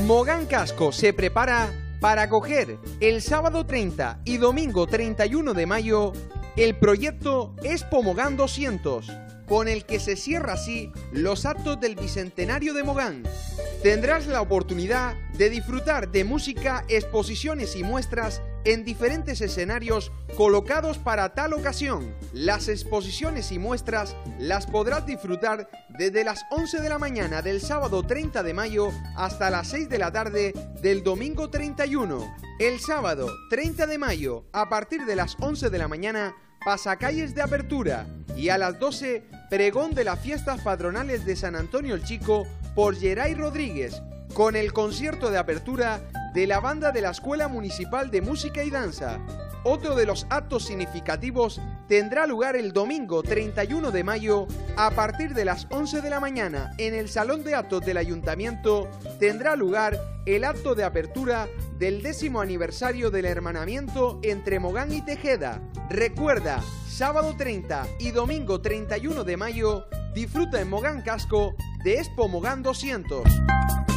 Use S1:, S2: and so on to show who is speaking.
S1: Mogán Casco se prepara para acoger el sábado 30 y domingo 31 de mayo el proyecto Expo Mogán 200, con el que se cierra así los actos del Bicentenario de Mogán. Tendrás la oportunidad de disfrutar de música, exposiciones y muestras en diferentes escenarios colocados para tal ocasión. Las exposiciones y muestras las podrás disfrutar desde las 11 de la mañana del sábado 30 de mayo hasta las 6 de la tarde del domingo 31. El sábado 30 de mayo, a partir de las 11 de la mañana, pasacalles de apertura, y a las 12, pregón de las fiestas patronales de San Antonio el Chico por Geray Rodríguez, con el concierto de apertura de la banda de la Escuela Municipal de Música y Danza. Otro de los actos significativos tendrá lugar el domingo 31 de mayo a partir de las 11 de la mañana. En el Salón de Actos del Ayuntamiento tendrá lugar el acto de apertura del 10º aniversario del hermanamiento entre Mogán y Tejeda. Recuerda, sábado 30 y domingo 31 de mayo, disfruta en Mogán Casco de Expo Mogán 200.